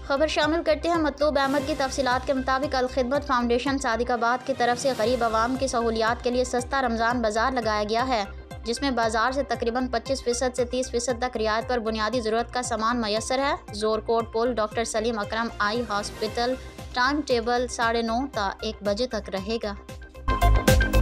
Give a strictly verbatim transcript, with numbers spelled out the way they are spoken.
खबर शामिल करते हैं मतलूब अहमद की तफसीलात के मुताबिक अलखिदमत फाउंडेशन सादिकाबाद की तरफ से गरीब आवाम की सहूलियात के लिए सस्ता रमज़ान बाज़ार लगाया गया है, जिसमें बाजार से तकरीबन पच्चीस फ़ीसद से तीस फ़ीसद तक रियायत पर बुनियादी ज़रूरत का सामान मैसर है। जोरकोट पुल doctor Salim Akram eye hospital. Time table साढ़े नौ ता एक बजे तक रहेगा।